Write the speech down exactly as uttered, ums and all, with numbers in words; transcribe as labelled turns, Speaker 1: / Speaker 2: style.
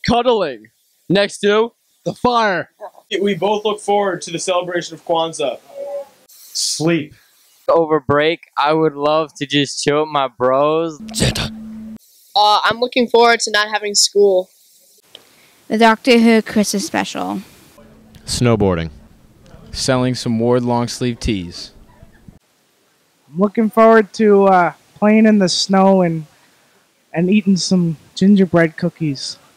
Speaker 1: cuddling next to the fire.
Speaker 2: We both look forward to the celebration of Kwanzaa.
Speaker 3: Sleep.
Speaker 4: Over break, I would love to just chill with my bros.
Speaker 5: Santa.
Speaker 6: Uh, I'm looking forward to not having school.
Speaker 7: The Doctor Who Christmas special.
Speaker 5: Snowboarding.
Speaker 8: Selling some Ward long sleeve tees.
Speaker 9: I'm looking forward to uh, playing in the snow and and eating some gingerbread cookies.